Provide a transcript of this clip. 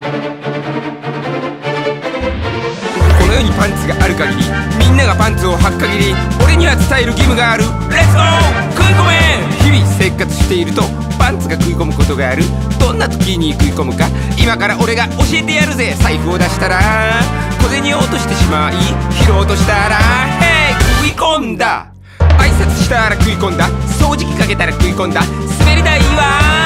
この世にパンツがある限り、みんながパンツを履く限り、俺には伝える義務がある。レッツゴー食い込め。日々生活しているとパンツが食い込むことがある。どんな時に食い込むか、今から俺が教えてやるぜ。財布を出したら小銭を落としてしまい、拾おうとしたらヘイ食い込んだ。挨拶したら食い込んだ。掃除機かけたら食い込んだ。滑り台は